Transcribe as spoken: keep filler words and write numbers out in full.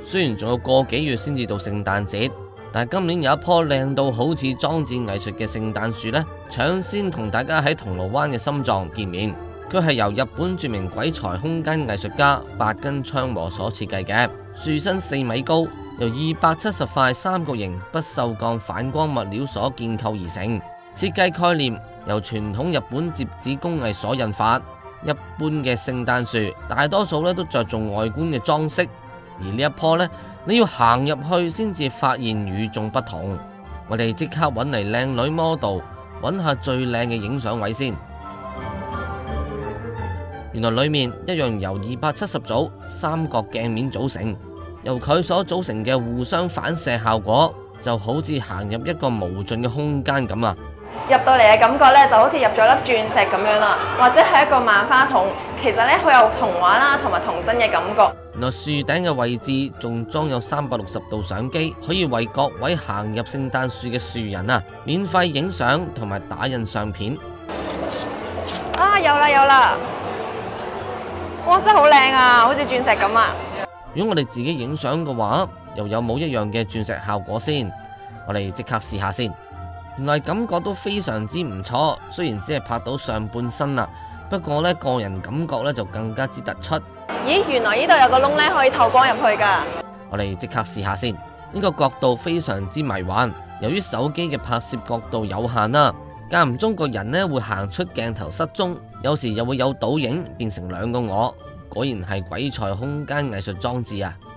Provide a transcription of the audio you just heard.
雖然仲有個幾月先至到聖誕節，但係今年有一棵靚到好似裝置藝術嘅聖誕樹呢，搶先同大家喺銅鑼灣嘅心臟見面。佢係由日本著名鬼才空間藝術家八根昌和所設計嘅，樹身四米高，由二百七十塊三角形不鏽鋼反光物料所建構而成。設計概念由傳統日本摺紙工藝所引發。一般嘅聖誕樹大多數咧都着重外觀嘅裝飾，而呢一棵呢，你要行入去先至發現與眾不同。我哋即刻揾嚟靚女 model， 揾下最靚嘅影相位先。原來裏面一樣由二百七十組三角鏡面組成，由佢所組成嘅互相反射效果，就好似行入一個無盡嘅空間咁啊！ 入到嚟嘅感覺咧，就好似入咗粒鑽石咁樣啦，或者係一個萬花筒。其實咧，好有童話啦，同埋童真嘅感覺。 原來樹頂嘅位置仲裝有三百六十度相機，可以為各位行入聖誕樹嘅樹人啊，免費影相同埋打印相片。 啊，有啦有啦！哇，真係好靚啊，好似鑽石咁啊！ 如果我哋自己影相嘅話，又有冇一樣嘅鑽石效果先？我哋即刻試下先。原來感覺都非常之唔錯，雖然只係拍到上半身啦，不過呢個人感覺呢就更加之突出。 咦，原來呢度有個窿呢，可以透光入去噶。 我哋即刻試下先。呢個角度非常之迷幻，由於手機嘅拍攝角度有限啦，間唔中個人呢會行出鏡頭失蹤，有時又會有倒影變成兩個我，果然係鬼才空間藝術裝置啊！